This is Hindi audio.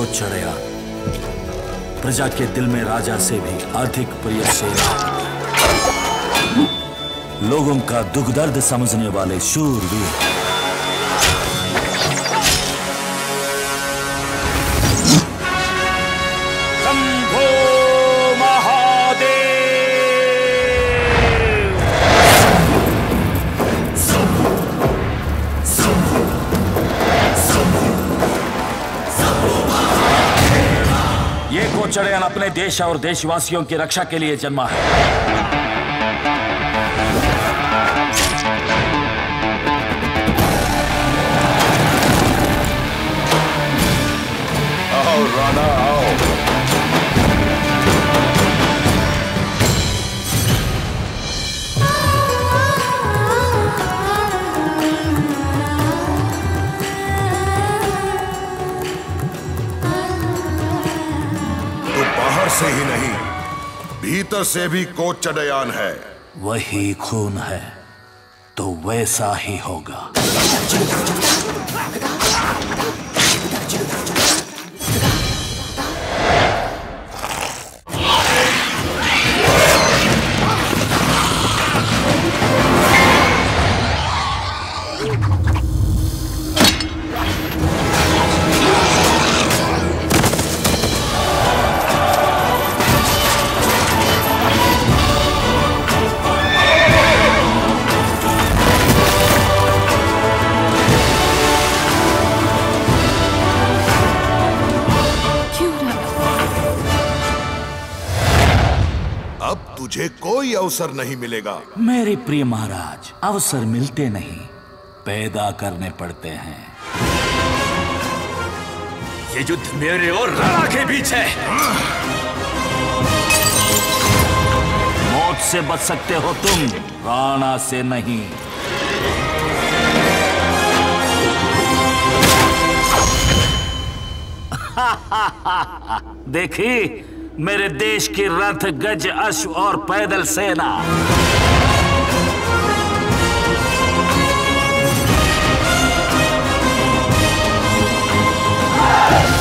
कोचड़ैयान, प्रजा के दिल में राजा से भी अधिक प्रिय सेना, लोगों का दुख दर्द समझने वाले शूरवीर। ये कोचड़ैयान अपने देश और देशवासियों की रक्षा के लिए जन्मा है। आओ राणा आओ। बाहर से ही नहीं, भीतर से भी कोचड़ैयान है। वही खून है तो वैसा ही होगा। अब तुझे कोई अवसर नहीं मिलेगा। मेरे प्रिय महाराज, अवसर मिलते नहीं, पैदा करने पड़ते हैं। ये युद्ध मेरे और राणा के बीच है। मौत से बच सकते हो तुम, राणा से नहीं। देखी मेरे देश की रथ, गज, अश्व और पैदल सेना।